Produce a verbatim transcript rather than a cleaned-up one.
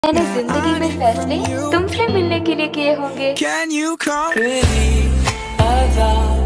मैंने जिंदगी में फैसले तुमसे मिलने के लिए किए होंगे। Can you come?